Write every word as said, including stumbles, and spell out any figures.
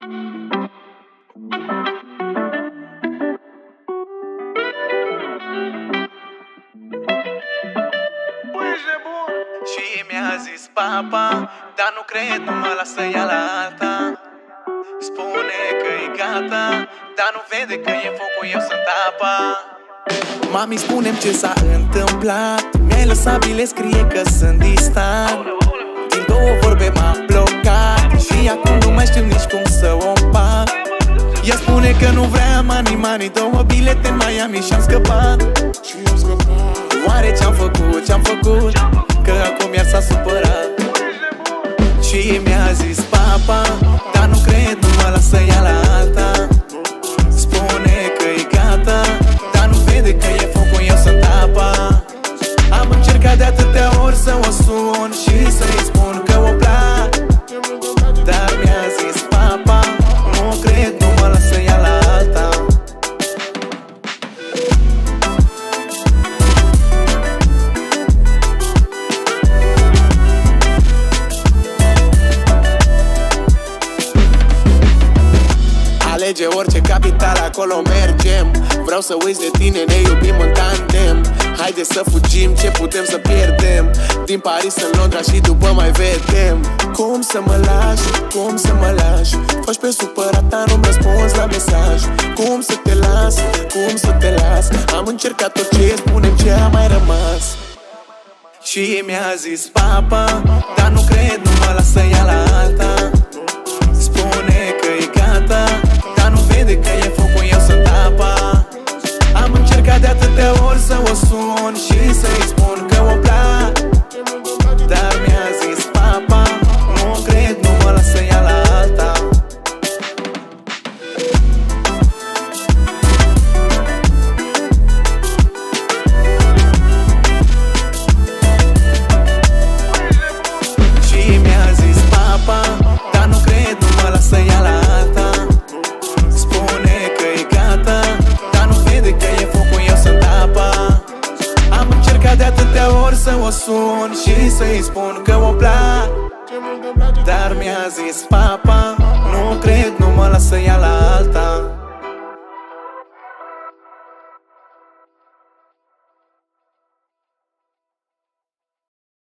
Și mi-a zis papa, dar nu cred, nu mă lasă ea la alta. Spune că e gata, dar nu vede că e focul, eu sunt apa. Mami, spune-mi ce s-a întâmplat. Mi-ai lăsat bile, scrie că sunt distant. Din două vorbe m-a blocat și acum nu mai știu nici cum să o împac. Ea spune că nu vrea money, money, două bilete în Miami și-am scăpat. Oare ce-am făcut, ce-am făcut? Că acum iar s-a supărat. Și mi-a zis papa, dar nu cred, nu mă lasă ea la alta. Spune că e gata, dar nu vede că e focul, eu sunt apa. Am încercat de atâtea ori să o sun și să-i spun că o plac, dar mi-a zis papa, nu cred, nu mă lasă ea la alta. Alege orice capital, acolo mergem. Vreau să uiți de tine, ne iubim în tandem. Haide să fugim, ce putem să pierdem? Din Paris în Londra și după mai vedem. Cum să mă lași, cum să mă lași? Faci pe supărata, nu-mi răspunzi la mesaj. Cum să te las, cum să te las? Am încercat tot ce spune, ce a mai rămas. Și mi-a zis papa, dar nu cred, nu mă lasă ea la alta. Spune că e gata, dar nu vede că e focul, eu sunt apa. Am încercat de atâtea ori să o sun și să-i spun că o plac, dar mi-a zis papa, nu cred, nu mă lasă ea la alta. Și mi-a zis papa, dar nu cred, nu mă lasă ea la alta. Spune că e gata, dar nu vede că e focul, eu sunt apa. Am încercat de atâtea ori să o sun și să-i spun că o plac, dar mi-a zis papa, nu cred, nu mă lasă ea la alta.